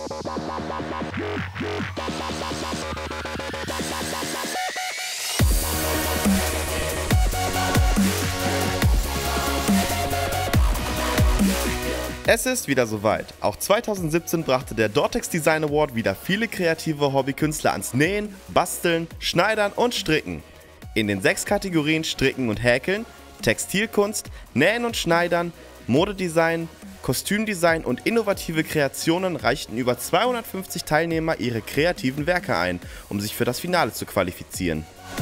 Es ist wieder soweit. Auch 2017 brachte der Dortex Design Award wieder viele kreative Hobbykünstler ans Nähen, Basteln, Schneidern und Stricken. In den 6 Kategorien Stricken und Häkeln, Textilkunst, Nähen und Schneidern, Modedesign, Kostümdesign und innovative Kreationen reichten über 250 Teilnehmer ihre kreativen Werke ein, um sich für das Finale zu qualifizieren.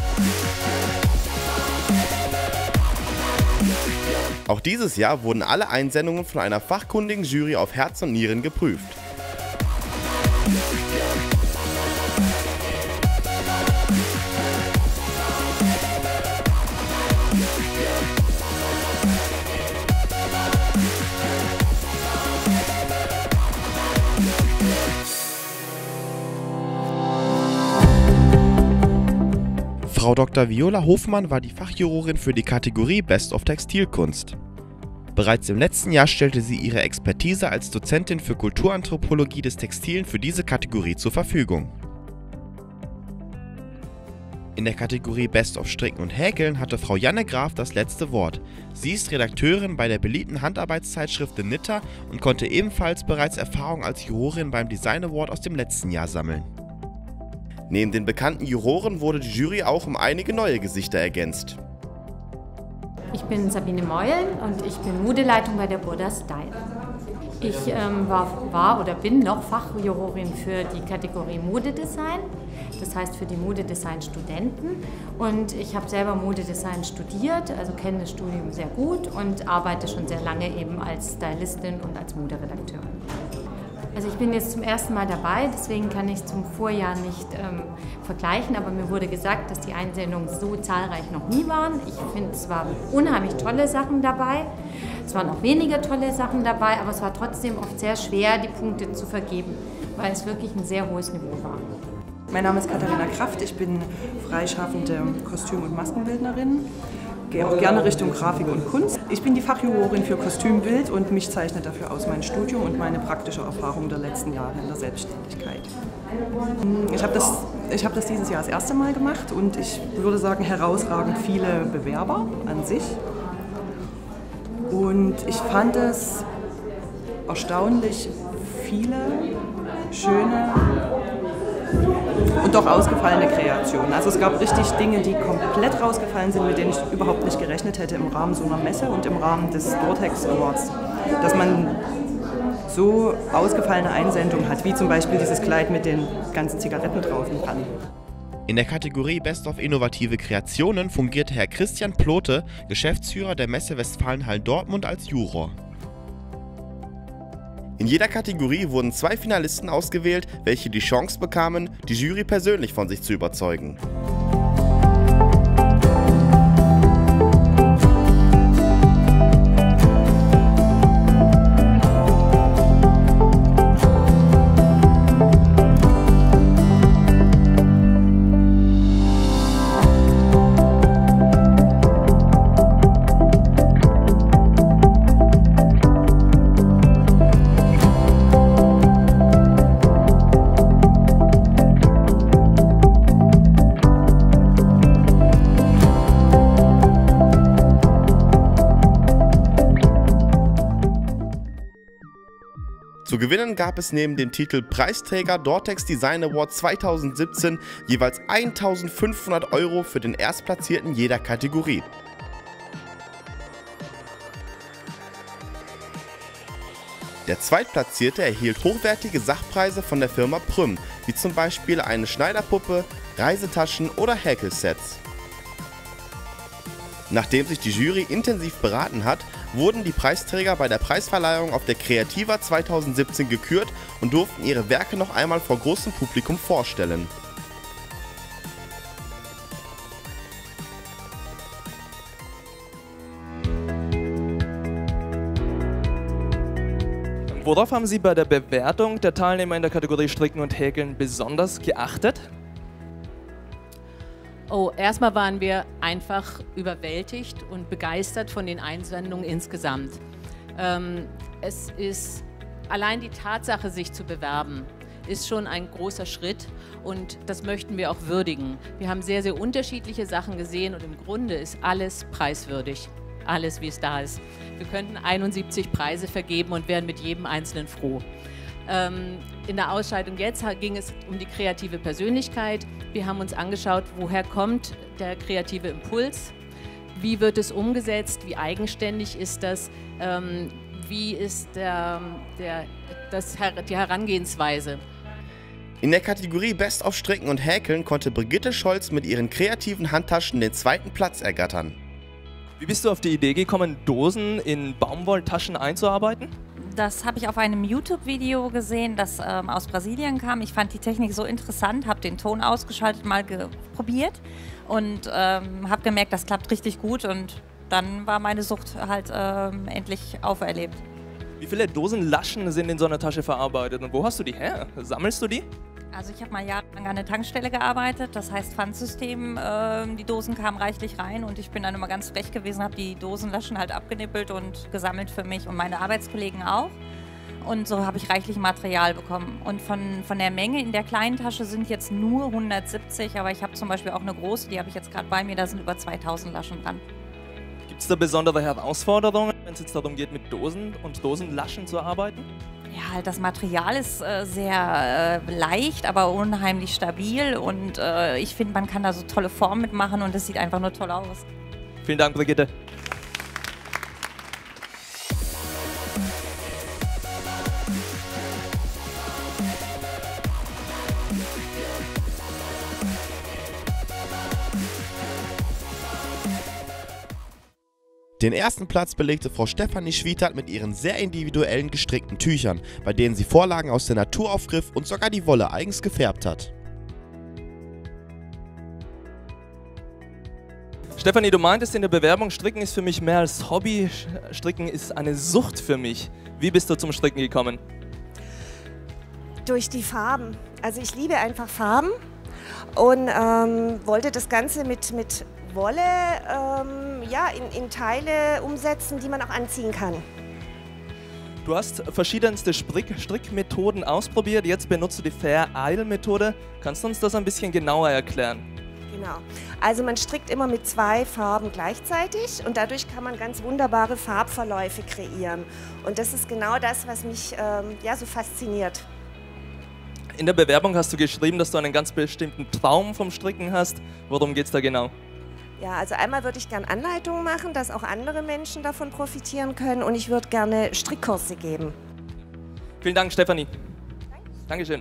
Auch dieses Jahr wurden alle Einsendungen von einer fachkundigen Jury auf Herz und Nieren geprüft. Frau Dr. Viola Hofmann war die Fachjurorin für die Kategorie Best of Textilkunst. Bereits im letzten Jahr stellte sie ihre Expertise als Dozentin für Kulturanthropologie des Textilen für diese Kategorie zur Verfügung. In der Kategorie Best of Stricken und Häkeln hatte Frau Janne Graf das letzte Wort. Sie ist Redakteurin bei der beliebten Handarbeitszeitschrift The Knitter und konnte ebenfalls bereits Erfahrung als Jurorin beim Design Award aus dem letzten Jahr sammeln. Neben den bekannten Juroren wurde die Jury auch um einige neue Gesichter ergänzt. Ich bin Sabine Meulen und ich bin Modeleitung bei der Burda Style. Ich war oder bin noch Fachjurorin für die Kategorie Modedesign, das heißt für die Modedesign-Studenten. Und ich habe selber Modedesign studiert, also kenne das Studium sehr gut und arbeite schon sehr lange eben als Stylistin und als Moderedakteurin. Also ich bin jetzt zum ersten Mal dabei, deswegen kann ich zum Vorjahr nicht vergleichen, aber mir wurde gesagt, dass die Einsendungen so zahlreich noch nie waren. Ich finde, es waren unheimlich tolle Sachen dabei, es waren auch weniger tolle Sachen dabei, aber es war trotzdem oft sehr schwer, die Punkte zu vergeben, weil es wirklich ein sehr hohes Niveau war. Mein Name ist Katharina Kraft, ich bin freischaffende Kostüm- und Maskenbildnerin. Gehe auch gerne Richtung Grafik und Kunst. Ich bin die Fachjurorin für Kostümbild und mich zeichnet dafür aus mein Studium und meine praktische Erfahrung der letzten Jahre in der Selbstständigkeit. Ich habe das dieses Jahr das erste Mal gemacht und ich würde sagen, herausragend viele Bewerber an sich. Und ich fand es erstaunlich viele schöne und doch ausgefallene Kreationen. Also es gab richtig Dinge, die komplett rausgefallen sind, mit denen ich überhaupt nicht gerechnet hätte im Rahmen so einer Messe und im Rahmen des Dortex Awards. Dass man so ausgefallene Einsendungen hat, wie zum Beispiel dieses Kleid mit den ganzen Zigaretten drauf dran. In der Kategorie Best of Innovative Kreationen fungierte Herr Christian Plote, Geschäftsführer der Messe Westfalenhallen Dortmund, als Juror. In jeder Kategorie wurden 2 Finalisten ausgewählt, welche die Chance bekamen, die Jury persönlich von sich zu überzeugen. Zu gewinnen gab es neben dem Titel Preisträger Dortex Design Award 2017 jeweils 1.500 € für den Erstplatzierten jeder Kategorie. Der Zweitplatzierte erhielt hochwertige Sachpreise von der Firma Prüm, wie zum Beispiel eine Schneiderpuppe, Reisetaschen oder Häkelsets. Nachdem sich die Jury intensiv beraten hat, wurden die Preisträger bei der Preisverleihung auf der Creativa 2017 gekürt und durften ihre Werke noch einmal vor großem Publikum vorstellen. Worauf haben Sie bei der Bewertung der Teilnehmer in der Kategorie Stricken und Häkeln besonders geachtet? Oh, erstmal waren wir einfach überwältigt und begeistert von den Einsendungen insgesamt. Es ist allein die Tatsache, sich zu bewerben, ist schon ein großer Schritt und das möchten wir auch würdigen. Wir haben sehr, sehr unterschiedliche Sachen gesehen und im Grunde ist alles preiswürdig. Alles, wie es da ist. Wir könnten 71 Preise vergeben und wären mit jedem Einzelnen froh. In der Ausscheidung jetzt ging es um die kreative Persönlichkeit. Wir haben uns angeschaut, woher kommt der kreative Impuls, wie wird es umgesetzt, wie eigenständig ist das, wie ist die Herangehensweise. In der Kategorie Best of Stricken und Häkeln konnte Brigitte Scholz mit ihren kreativen Handtaschen den 2. Platz ergattern. Wie bist du auf die Idee gekommen, Dosen in Baumwolltaschen einzuarbeiten? Das habe ich auf einem YouTube-Video gesehen, das aus Brasilien kam. Ich fand die Technik so interessant, habe den Ton ausgeschaltet, mal probiert und habe gemerkt, das klappt richtig gut und dann war meine Sucht halt endlich auferlebt. Wie viele Dosenlaschen sind in so einer Tasche verarbeitet und wo hast du die her? Sammelst du die? Also ich habe mal jahrelang an der Tankstelle gearbeitet, das heißt Pfandsystem, die Dosen kamen reichlich rein und ich bin dann immer ganz frech gewesen, habe die Dosenlaschen halt abgenippelt und gesammelt für mich und meine Arbeitskollegen auch. Und so habe ich reichlich Material bekommen. Und von der Menge in der kleinen Tasche sind jetzt nur 170, aber ich habe zum Beispiel auch eine große, die habe ich jetzt gerade bei mir, da sind über 2000 Laschen dran. Gibt es da besondere Herausforderungen, wenn es jetzt darum geht, mit Dosen und Dosenlaschen zu arbeiten? Ja, halt das Material ist sehr leicht, aber unheimlich stabil und ich finde, man kann da so tolle Formen mitmachen und es sieht einfach nur toll aus. Vielen Dank, Brigitte. Den 1. Platz belegte Frau Stefanie Schwietert mit ihren sehr individuellen gestrickten Tüchern, bei denen sie Vorlagen aus der Natur aufgriff und sogar die Wolle eigens gefärbt hat. Stefanie, du meintest in der Bewerbung, Stricken ist für mich mehr als Hobby, Stricken ist eine Sucht für mich. Wie bist du zum Stricken gekommen? Durch die Farben. Also ich liebe einfach Farben und wollte das Ganze mit Wolle ja, in Teile umsetzen, die man auch anziehen kann. Du hast verschiedenste Strickmethoden ausprobiert, jetzt benutzt du die Fair-Isle-Methode. Kannst du uns das ein bisschen genauer erklären? Genau. Also man strickt immer mit 2 Farben gleichzeitig und dadurch kann man ganz wunderbare Farbverläufe kreieren. Und das ist genau das, was mich ja, so fasziniert. In der Bewerbung hast du geschrieben, dass du einen ganz bestimmten Traum vom Stricken hast. Worum geht es da genau? Ja, also einmal würde ich gerne Anleitungen machen, dass auch andere Menschen davon profitieren können und ich würde gerne Strickkurse geben. Vielen Dank, Stefanie. Dankeschön.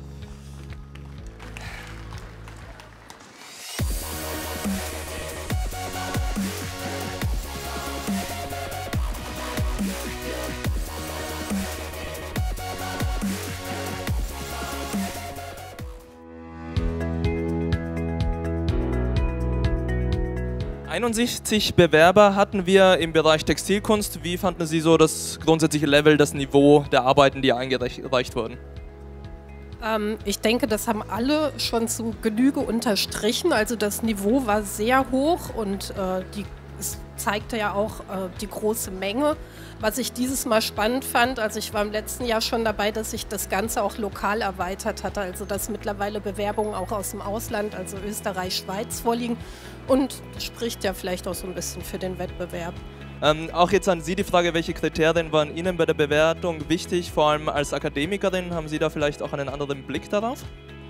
...61 Bewerber hatten wir im Bereich Textilkunst. Wie fanden Sie so das grundsätzliche Level, das Niveau der Arbeiten, die eingereicht wurden? Ich denke, das haben alle schon zu Genüge unterstrichen. Also das Niveau war sehr hoch und es zeigte ja auch die große Menge. Was ich dieses Mal spannend fand, also ich war im letzten Jahr schon dabei, dass sich das Ganze auch lokal erweitert hatte, also dass mittlerweile Bewerbungen auch aus dem Ausland, also Österreich, Schweiz vorliegen und spricht ja vielleicht auch so ein bisschen für den Wettbewerb. Auch jetzt an Sie die Frage, welche Kriterien waren Ihnen bei der Bewertung wichtig, vor allem als Akademikerin, haben Sie da vielleicht auch einen anderen Blick darauf?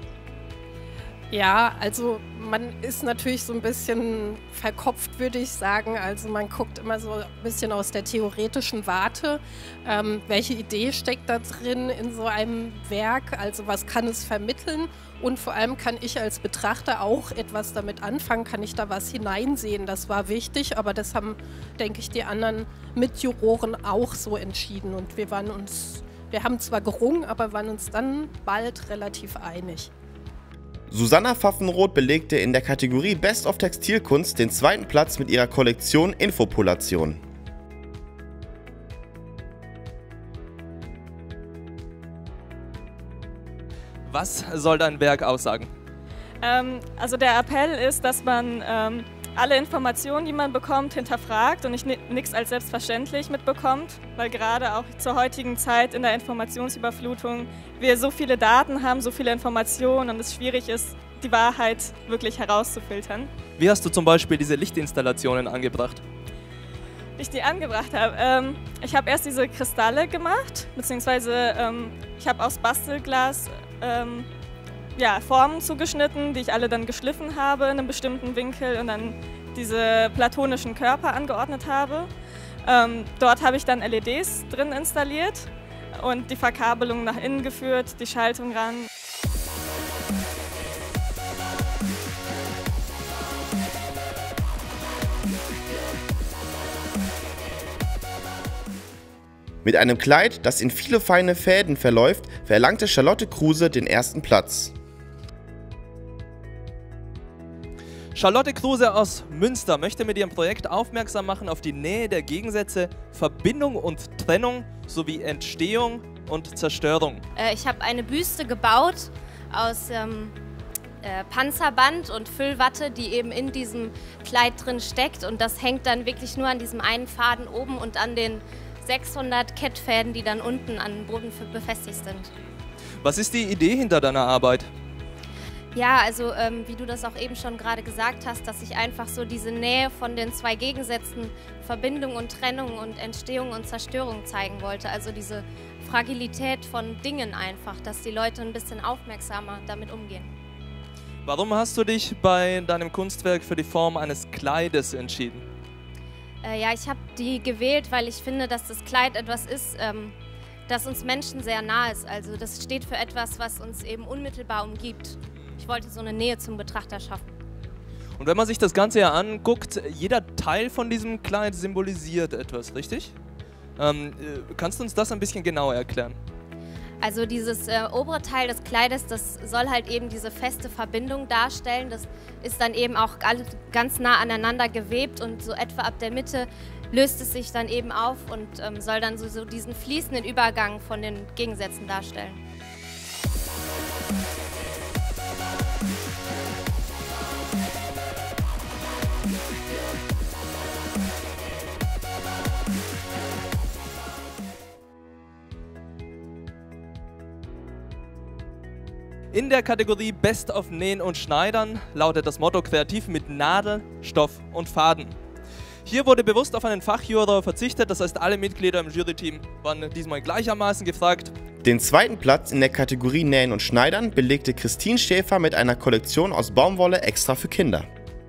Ja, also man ist natürlich so ein bisschen verkopft, würde ich sagen. Also man guckt immer so ein bisschen aus der theoretischen Warte, welche Idee steckt da drin in so einem Werk, also was kann es vermitteln und vor allem kann ich als Betrachter auch etwas damit anfangen, kann ich da was hineinsehen. Das war wichtig, aber das haben, denke ich, die anderen Mitjuroren auch so entschieden und wir haben zwar gerungen, aber waren uns dann bald relativ einig. Susanna Pfaffenroth belegte in der Kategorie Best of Textilkunst den 2. Platz mit ihrer Kollektion Infopolation. Was soll dein Werk aussagen? Also der Appell ist, dass man alle Informationen, die man bekommt, hinterfragt und nicht nichts als selbstverständlich mitbekommt, weil gerade auch zur heutigen Zeit in der Informationsüberflutung wir so viele Daten haben, so viele Informationen und es schwierig ist, die Wahrheit wirklich herauszufiltern. Wie hast du zum Beispiel diese Lichtinstallationen angebracht? Wie ich die angebracht habe? Ich habe erst diese Kristalle gemacht, beziehungsweise ich habe aus Bastelglas Formen zugeschnitten, die ich alle dann geschliffen habe in einem bestimmten Winkel und dann diese platonischen Körper angeordnet habe. Dort habe ich dann LEDs drin installiert und die Verkabelung nach innen geführt, die Schaltung ran. Mit einem Kleid, das in viele feine Fäden verläuft, verlangte Charlotte Kruse den ersten Platz. Charlotte Kruse aus Münster möchte mit ihrem Projekt aufmerksam machen auf die Nähe der Gegensätze Verbindung und Trennung sowie Entstehung und Zerstörung. Ich habe eine Büste gebaut aus Panzerband und Füllwatte, die eben in diesem Kleid drin steckt und das hängt dann wirklich nur an diesem einen Faden oben und an den 600 Kettfäden, die dann unten an den Boden befestigt sind. Was ist die Idee hinter deiner Arbeit? Ja, also wie du das auch eben schon gerade gesagt hast, dass ich einfach so diese Nähe von den zwei Gegensätzen Verbindung und Trennung und Entstehung und Zerstörung zeigen wollte. Also diese Fragilität von Dingen einfach, dass die Leute ein bisschen aufmerksamer damit umgehen. Warum hast du dich bei deinem Kunstwerk für die Form eines Kleides entschieden? Ja, ich habe die gewählt, weil ich finde, dass das Kleid etwas ist, das uns Menschen sehr nah ist. Also das steht für etwas, was uns eben unmittelbar umgibt. Ich wollte so eine Nähe zum Betrachter schaffen. Und wenn man sich das Ganze ja anguckt, jeder Teil von diesem Kleid symbolisiert etwas, richtig? Kannst du uns das ein bisschen genauer erklären? Also dieses obere Teil des Kleides, das soll halt eben diese feste Verbindung darstellen. Das ist dann eben auch ganz nah aneinander gewebt und so etwa ab der Mitte löst es sich dann eben auf und soll dann so diesen fließenden Übergang von den Gegensätzen darstellen. In der Kategorie Best of Nähen und Schneidern lautet das Motto kreativ mit Nadel, Stoff und Faden. Hier wurde bewusst auf einen Fachjuror verzichtet, das heißt alle Mitglieder im Juryteam waren diesmal gleichermaßen gefragt. Den zweiten Platz in der Kategorie Nähen und Schneidern belegte Christine Schäfer mit einer Kollektion aus Baumwolle extra für Kinder.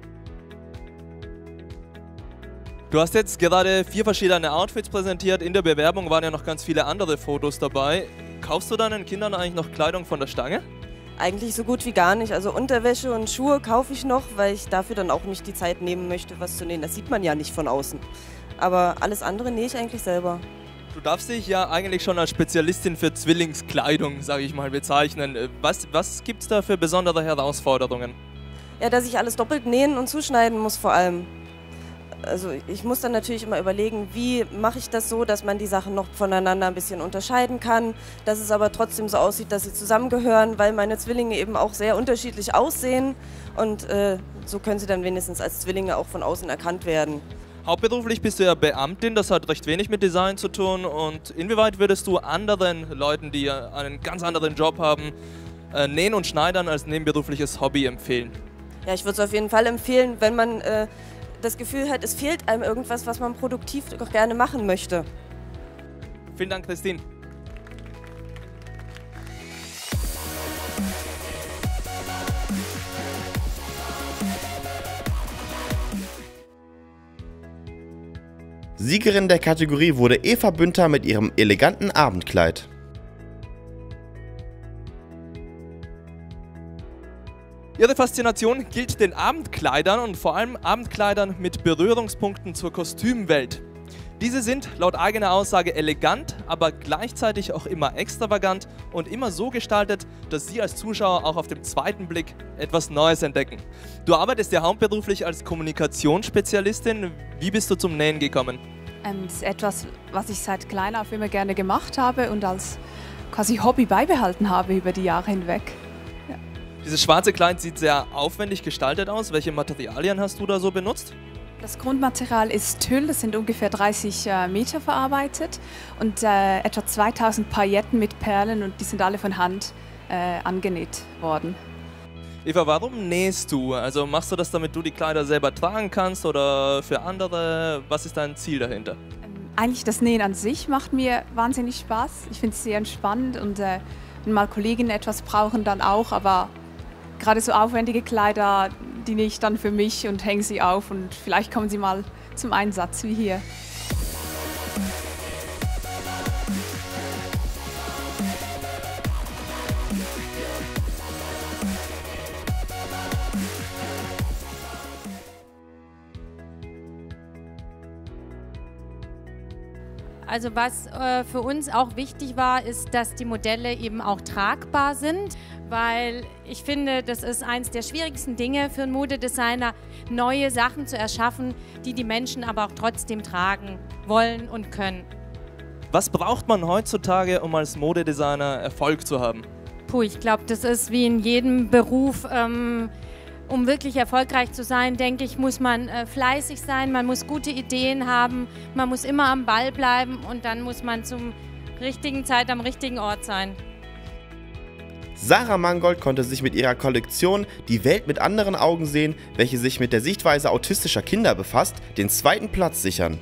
Du hast jetzt gerade 4 verschiedene Outfits präsentiert, in der Bewerbung waren ja noch ganz viele andere Fotos dabei. Kaufst du deinen Kindern eigentlich noch Kleidung von der Stange? Eigentlich so gut wie gar nicht. Also Unterwäsche und Schuhe kaufe ich noch, weil ich dafür dann auch nicht die Zeit nehmen möchte, was zu nähen. Das sieht man ja nicht von außen. Aber alles andere nähe ich eigentlich selber. Du darfst dich ja eigentlich schon als Spezialistin für Zwillingskleidung, sage ich mal, bezeichnen. Was gibt es da für besondere Herausforderungen? Ja, dass ich alles doppelt nähen und zuschneiden muss vor allem. Also ich muss dann natürlich immer überlegen, wie mache ich das so, dass man die Sachen noch voneinander ein bisschen unterscheiden kann, dass es aber trotzdem so aussieht, dass sie zusammengehören, weil meine Zwillinge eben auch sehr unterschiedlich aussehen und so können sie dann wenigstens als Zwillinge auch von außen erkannt werden. Hauptberuflich bist du ja Beamtin, das hat recht wenig mit Design zu tun und inwieweit würdest du anderen Leuten, die einen ganz anderen Job haben, Nähen und Schneidern als nebenberufliches Hobby empfehlen? Ja, ich würde es auf jeden Fall empfehlen, wenn man das Gefühl hat, es fehlt einem irgendwas, was man produktiv doch gerne machen möchte. Vielen Dank, Christine. Siegerin der Kategorie wurde Eva Bünter mit ihrem eleganten Abendkleid. Ihre Faszination gilt den Abendkleidern und vor allem Abendkleidern mit Berührungspunkten zur Kostümwelt. Diese sind laut eigener Aussage elegant, aber gleichzeitig auch immer extravagant und immer so gestaltet, dass Sie als Zuschauer auch auf dem zweiten Blick etwas Neues entdecken. Du arbeitest ja hauptberuflich als Kommunikationsspezialistin. Wie bist du zum Nähen gekommen? Das ist etwas, was ich seit klein auf immer gerne gemacht habe und als quasi Hobby beibehalten habe über die Jahre hinweg. Ja. Dieses schwarze Kleid sieht sehr aufwendig gestaltet aus. Welche Materialien hast du da so benutzt? Das Grundmaterial ist Tüll, das sind ungefähr 30 Meter verarbeitet und etwa 2000 Pailletten mit Perlen und die sind alle von Hand angenäht worden. Eva, warum nähst du? Also machst du das, damit du die Kleider selber tragen kannst oder für andere? Was ist dein Ziel dahinter? Eigentlich das Nähen an sich macht mir wahnsinnig Spaß. Ich finde es sehr entspannend und wenn mal Kolleginnen etwas brauchen, dann auch, aber gerade so aufwendige Kleider, die nähe ich dann für mich und hänge sie auf und vielleicht kommen sie mal zum Einsatz wie hier. Also was für uns auch wichtig war, ist, dass die Modelle eben auch tragbar sind, weil ich finde, das ist eines der schwierigsten Dinge für einen Modedesigner, neue Sachen zu erschaffen, die die Menschen aber auch trotzdem tragen wollen und können. Was braucht man heutzutage, um als Modedesigner Erfolg zu haben? Puh, ich glaube, das ist wie in jedem Beruf. Um wirklich erfolgreich zu sein, denke ich, muss man fleißig sein, man muss gute Ideen haben, man muss immer am Ball bleiben und dann muss man zum richtigen Zeit am richtigen Ort sein. Sarah Mangold konnte sich mit ihrer Kollektion Die Welt mit anderen Augen sehen, welche sich mit der Sichtweise autistischer Kinder befasst, den 2. Platz sichern.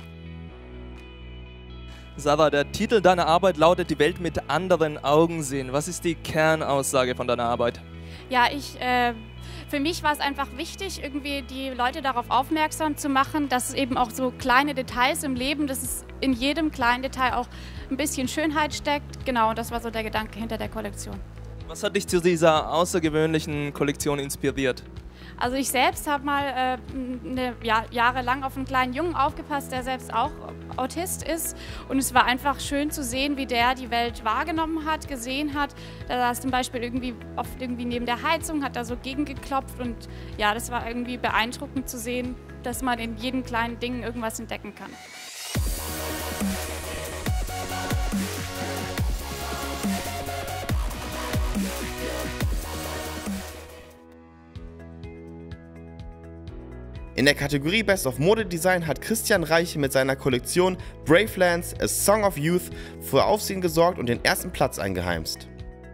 Sarah, der Titel deiner Arbeit lautet Die Welt mit anderen Augen sehen. Was ist die Kernaussage von deiner Arbeit? Ja, für mich war es einfach wichtig, irgendwie die Leute darauf aufmerksam zu machen, dass es eben auch so kleine Details im Leben, dass es in jedem kleinen Detail auch ein bisschen Schönheit steckt. Genau, das war so der Gedanke hinter der Kollektion. Was hat dich zu dieser außergewöhnlichen Kollektion inspiriert? Also ich selbst habe mal jahrelang auf einen kleinen Jungen aufgepasst, der selbst auch Autist ist. Und es war einfach schön zu sehen, wie der die Welt wahrgenommen hat, gesehen hat. Da saß zum Beispiel oft neben der Heizung, hat da so gegengeklopft. Und ja, das war irgendwie beeindruckend zu sehen, dass man in jedem kleinen Ding irgendwas entdecken kann. In der Kategorie Best of Modedesign hat Christian Reiche mit seiner Kollektion Brave Lands, A Song of Youth für Aufsehen gesorgt und den 1. Platz eingeheimst.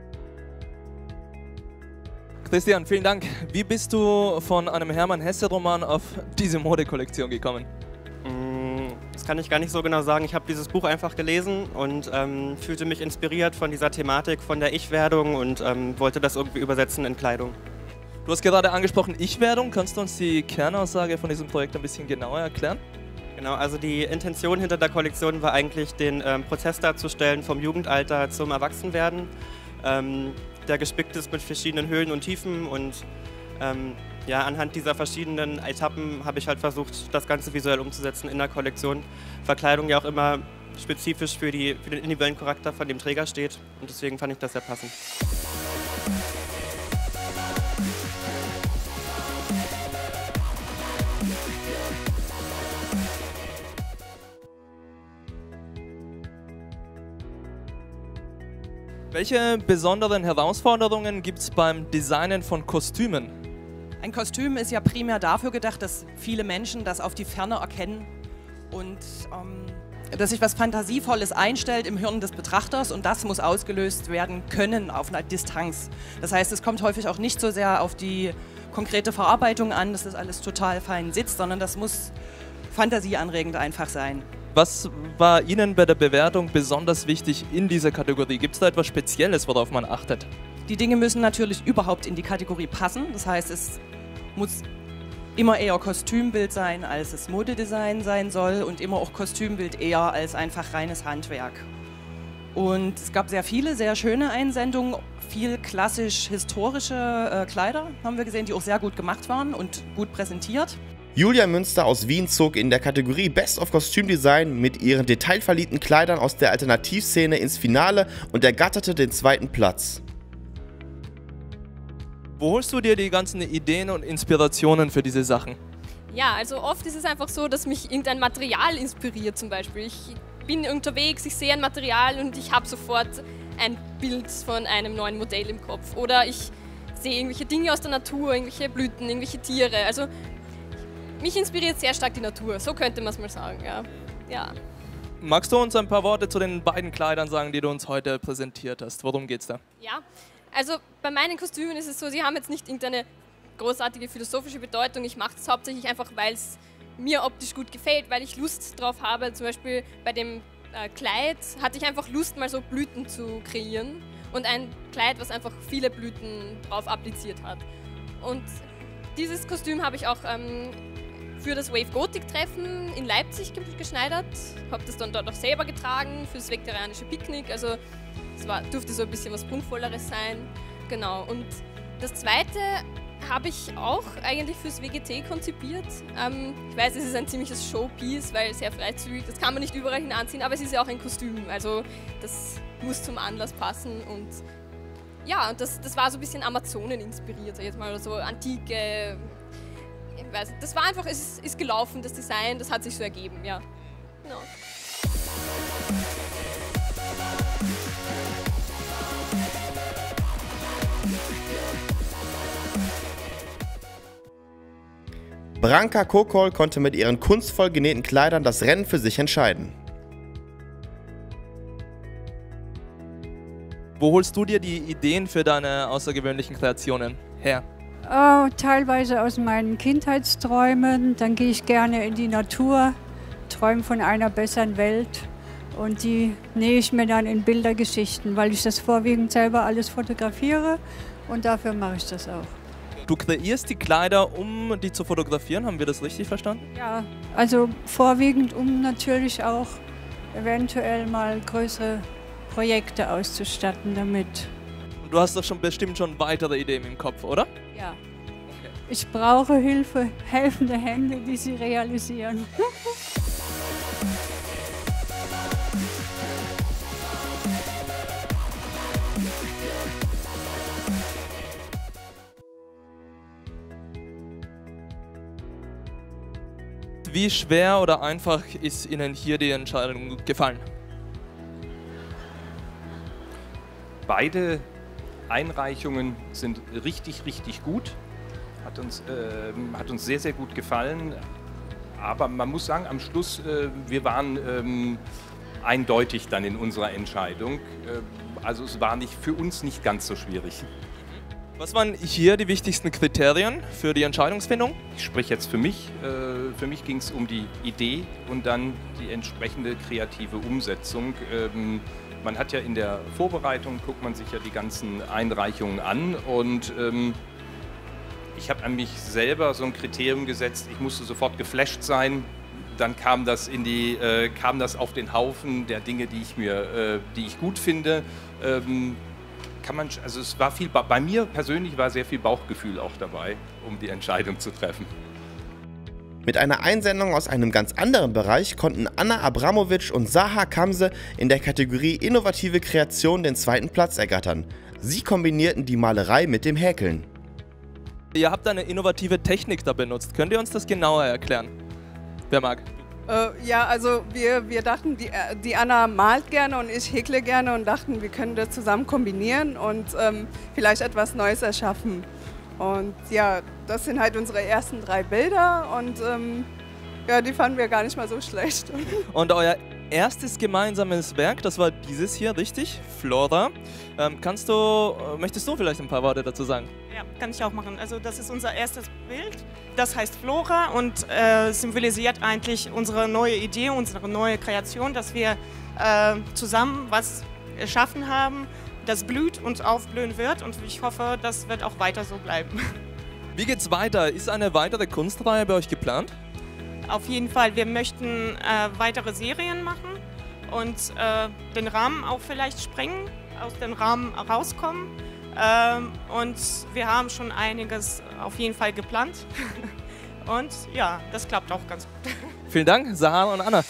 Christian, vielen Dank. Wie bist du von einem Hermann Hesse-Roman auf diese Modekollektion gekommen? Das kann ich gar nicht so genau sagen. Ich habe dieses Buch einfach gelesen und fühlte mich inspiriert von dieser Thematik, von der Ich-Werdung und wollte das irgendwie übersetzen in Kleidung. Du hast gerade angesprochen Ich-Werdung. Kannst du uns die Kernaussage von diesem Projekt ein bisschen genauer erklären? Genau, also die Intention hinter der Kollektion war eigentlich, den Prozess darzustellen vom Jugendalter zum Erwachsenwerden, der gespickt ist mit verschiedenen Höhen und Tiefen und ja, anhand dieser verschiedenen Etappen habe ich halt versucht, das Ganze visuell umzusetzen in der Kollektion. Verkleidung ja auch immer spezifisch für den individuellen Charakter von dem Träger steht und deswegen fand ich das sehr passend. Welche besonderen Herausforderungen gibt es beim Designen von Kostümen? Ein Kostüm ist ja primär dafür gedacht, dass viele Menschen das auf die Ferne erkennen und dass sich was Fantasievolles einstellt im Hirn des Betrachters und das muss ausgelöst werden können auf einer Distanz. Das heißt, es kommt häufig auch nicht so sehr auf die konkrete Verarbeitung an, dass das alles total fein sitzt, sondern das muss fantasieanregend einfach sein. Was war Ihnen bei der Bewertung besonders wichtig in dieser Kategorie? Gibt es da etwas Spezielles, worauf man achtet? Die Dinge müssen natürlich überhaupt in die Kategorie passen. Das heißt, es muss immer eher Kostümbild sein, als es Modedesign sein soll und immer auch Kostümbild eher als einfach reines Handwerk. Und es gab sehr viele, sehr schöne Einsendungen, viel klassisch-historische Kleider haben wir gesehen, die auch sehr gut gemacht waren und gut präsentiert. Julia Münster aus Wien zog in der Kategorie Best of Kostümdesign mit ihren detailverliebten Kleidern aus der Alternativszene ins Finale und ergatterte den 2. Platz. Wo holst du dir die ganzen Ideen und Inspirationen für diese Sachen? Ja, also oft ist es einfach so, dass mich irgendein Material inspiriert zum Beispiel. Ich bin unterwegs, ich sehe ein Material und ich habe sofort ein Bild von einem neuen Modell im Kopf. Oder ich sehe irgendwelche Dinge aus der Natur, irgendwelche Blüten, irgendwelche Tiere. Also mich inspiriert sehr stark die Natur, so könnte man es mal sagen. Ja. Magst du uns ein paar Worte zu den beiden Kleidern sagen, die du uns heute präsentiert hast? Worum geht's da? Ja, also bei meinen Kostümen ist es so, sie haben jetzt nicht irgendeine großartige philosophische Bedeutung. Ich mache das hauptsächlich einfach, weil es mir optisch gut gefällt, weil ich Lust drauf habe. Zum Beispiel bei dem Kleid hatte ich einfach Lust, mal so Blüten zu kreieren. Und ein Kleid, was einfach viele Blüten drauf appliziert hat. Und dieses Kostüm habe ich auch für das Wave Gothic Treffen in Leipzig geschneidert. Habe das dann dort auch selber getragen für das viktorianische Picknick. Also es durfte so ein bisschen was Prunkvolleres sein. Genau. Und das zweite habe ich auch eigentlich fürs WGT konzipiert. Ich weiß, es ist ein ziemliches Showpiece, weil sehr freizügig. Das kann man nicht überall hin anziehen, aber es ist ja auch ein Kostüm. Also das muss zum Anlass passen. Und ja, und das war so ein bisschen Amazonen inspiriert, sag ich jetzt mal, so antike. Ich weiß nicht, das war einfach, es ist gelaufen, das Design, das hat sich so ergeben, ja. Genau. Branka Kokol konnte mit ihren kunstvoll genähten Kleidern das Rennen für sich entscheiden. Wo holst du dir die Ideen für deine außergewöhnlichen Kreationen her? Teilweise aus meinen Kindheitsträumen. Dann gehe ich gerne in die Natur, träume von einer besseren Welt und die nähe ich mir dann in Bildergeschichten, weil ich das vorwiegend selber alles fotografiere und dafür mache ich das auch. Du kreierst die Kleider, um die zu fotografieren, haben wir das richtig verstanden? Ja, also vorwiegend, um natürlich auch eventuell mal größere Projekte auszustatten damit. Und du hast doch bestimmt schon weitere Ideen im Kopf, oder? Ja. Okay. Ich brauche Hilfe, helfende Hände, die sie realisieren. Wie schwer oder einfach ist Ihnen hier die Entscheidung gefallen? Beide Einreichungen sind richtig gut. Hat uns sehr, sehr gut gefallen. Aber man muss sagen, am Schluss, wir waren eindeutig dann in unserer Entscheidung. Also es war für uns nicht ganz so schwierig. Was waren hier die wichtigsten Kriterien für die Entscheidungsfindung? Ich spreche jetzt für mich. Für mich ging es um die Idee und dann die entsprechende kreative Umsetzung. Man hat ja in der Vorbereitung, guckt man sich ja die ganzen Einreichungen an und ich habe an mich selber so ein Kriterium gesetzt, ich musste sofort geflasht sein. Dann kam das auf den Haufen der Dinge, die ich gut finde. Also es war viel, bei mir persönlich war sehr viel Bauchgefühl auch dabei, um die Entscheidung zu treffen. Mit einer Einsendung aus einem ganz anderen Bereich konnten Anna Abramovic und Zaha Kamse in der Kategorie Innovative Kreation den zweiten Platz ergattern. Sie kombinierten die Malerei mit dem Häkeln. Ihr habt eine innovative Technik da benutzt. Könnt ihr uns das genauer erklären? Wer mag? Ja, also wir dachten, die Anna malt gerne und ich häkle gerne und dachten, wir können das zusammen kombinieren und vielleicht etwas Neues erschaffen. Und ja, das sind halt unsere ersten 3 Bilder und ja, die fanden wir gar nicht mal so schlecht. Und euer erstes gemeinsames Werk, das war dieses hier, richtig? Flora. Möchtest du vielleicht ein paar Worte dazu sagen? Ja, kann ich auch machen. Also das ist unser erstes Bild. Das heißt Flora und symbolisiert eigentlich unsere neue Idee, unsere neue Kreation, dass wir zusammen was erschaffen haben, das blüht und aufblühen wird und ich hoffe, das wird auch weiter so bleiben. Wie geht's weiter? Ist eine weitere Kunstreihe bei euch geplant? Auf jeden Fall. Wir möchten weitere Serien machen und den Rahmen auch vielleicht sprengen, aus dem Rahmen rauskommen. Und wir haben schon einiges auf jeden Fall geplant. Und ja, das klappt auch ganz gut. Vielen Dank, Zaha und Anna.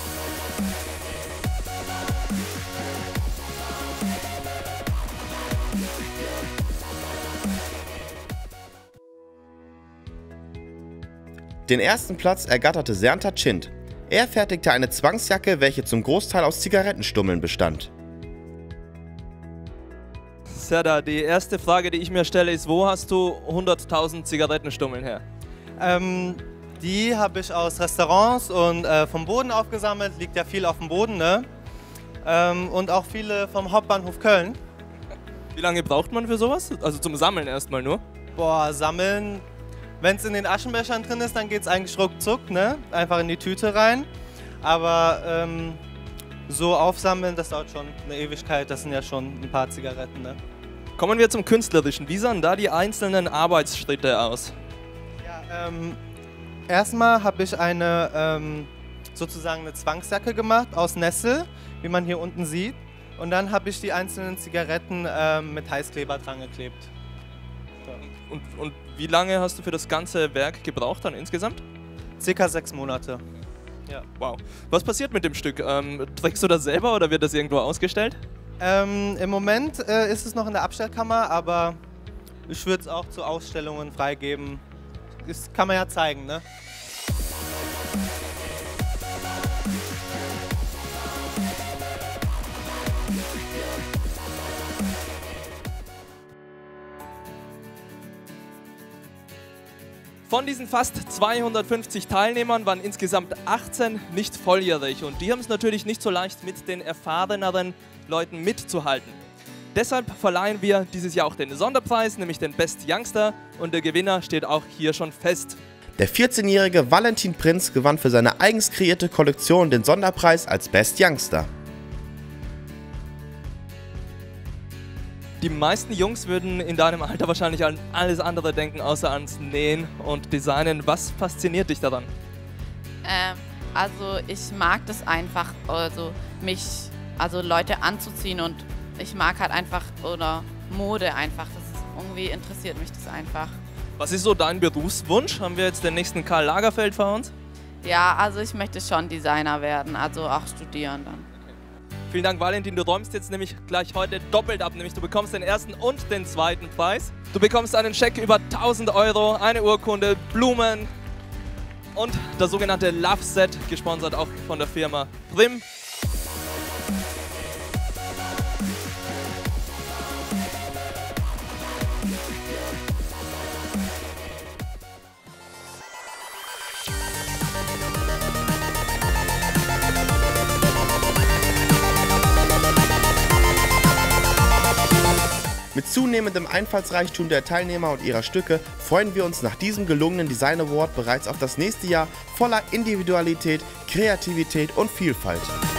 Den ersten Platz ergatterte Sernta Chint. Er fertigte eine Zwangsjacke, welche zum Großteil aus Zigarettenstummeln bestand. Serda, die erste Frage, die ich mir stelle, ist, wo hast du 100.000 Zigarettenstummeln her? Die habe ich aus Restaurants und vom Boden aufgesammelt, liegt ja viel auf dem Boden, ne? Und auch viele vom Hauptbahnhof Köln. Wie lange braucht man für sowas? Also zum Sammeln erstmal nur? Boah, sammeln, wenn es in den Aschenbechern drin ist, dann geht es eigentlich ruckzuck, ne? Einfach in die Tüte rein. Aber so aufsammeln, das dauert schon eine Ewigkeit, das sind ja schon ein paar Zigaretten, ne? Kommen wir zum Künstlerischen. Wie sahen da die einzelnen Arbeitsschritte aus? Ja, erstmal habe ich sozusagen eine Zwangsjacke gemacht aus Nessel, wie man hier unten sieht. Und dann habe ich die einzelnen Zigaretten mit Heißkleber dran geklebt. So. Und wie lange hast du für das ganze Werk gebraucht dann insgesamt? Circa 6 Monate. Ja. Wow. Was passiert mit dem Stück? Trägst du das selber oder wird das irgendwo ausgestellt? Im Moment ist es noch in der Abstellkammer, aber ich würde es auch zu Ausstellungen freigeben. Das kann man ja zeigen, ne? Von diesen fast 250 Teilnehmern waren insgesamt 18 nicht volljährig und die haben es natürlich nicht so leicht, mit den erfahreneren Leuten mitzuhalten. Deshalb verleihen wir dieses Jahr auch den Sonderpreis, nämlich den Best Youngster, und der Gewinner steht auch hier schon fest. Der 14-jährige Valentin Prinz gewann für seine eigens kreierte Kollektion den Sonderpreis als Best Youngster. Die meisten Jungs würden in deinem Alter wahrscheinlich an alles andere denken, außer ans Nähen und Designen. Was fasziniert dich daran? Also ich mag das einfach, also Leute anzuziehen, und ich mag halt einfach, oder Mode einfach, irgendwie interessiert mich das einfach. Was ist so dein Berufswunsch? Haben wir jetzt den nächsten Karl Lagerfeld vor uns? Ja, also ich möchte schon Designer werden, also auch studieren dann. Vielen Dank, Valentin. Du räumst jetzt nämlich gleich heute doppelt ab, nämlich du bekommst den ersten und den zweiten Preis. Du bekommst einen Scheck über 1.000 €, eine Urkunde, Blumen und das sogenannte Love Set, gesponsert auch von der Firma Prim. Mit zunehmendem Einfallsreichtum der Teilnehmer und ihrer Stücke freuen wir uns nach diesem gelungenen Design Award bereits auf das nächste Jahr voller Individualität, Kreativität und Vielfalt.